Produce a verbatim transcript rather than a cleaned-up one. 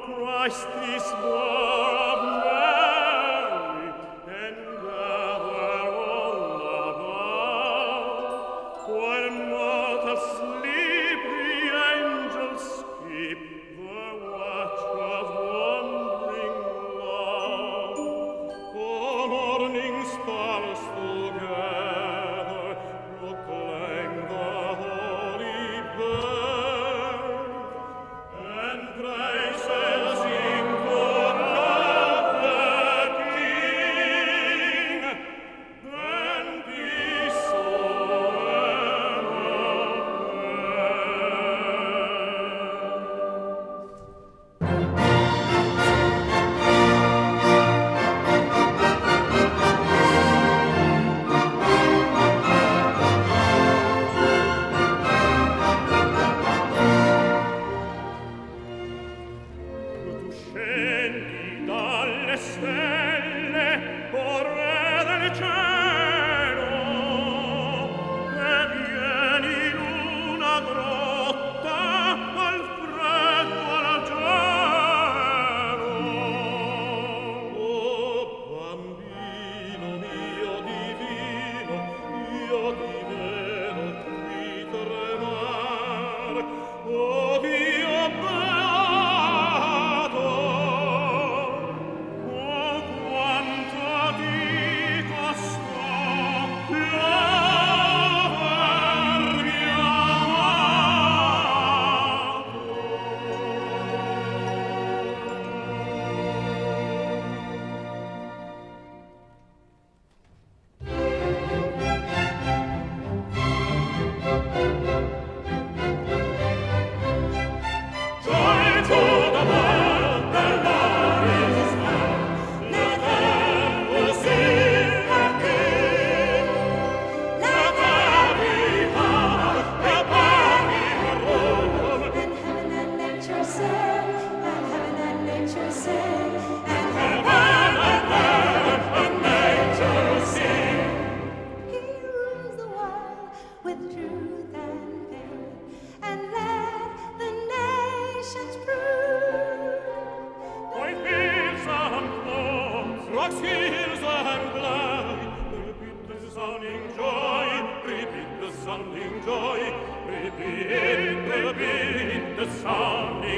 Christ is born of Mary, and gather all about, while mortals sleep, the angels keep the watch of wandering love. Oh, morning stars together proclaim the holy birth, and praises sing for God the King, and peace on tu scendi dalle stelle, o re del cielo, e vieni in una grotta al freddo, al gelo. Oh, bambino mio divino, io ti vedo qui tremar. Oh, Dio beato, oh, quanto ti costò l'avermi amato. Joy to the world, the Lord is come. Let earth sing her King. Let every heart prepare her room. And heaven and nature sing, and heaven and nature sing, and Heaven and earth and nature sing. He rules the world with truth and faith, and let the nations prove. Why fields and floods, rocks, hills and glad, repeat the sounding joy, repeat the sounding joy, repeat, repeat the sounding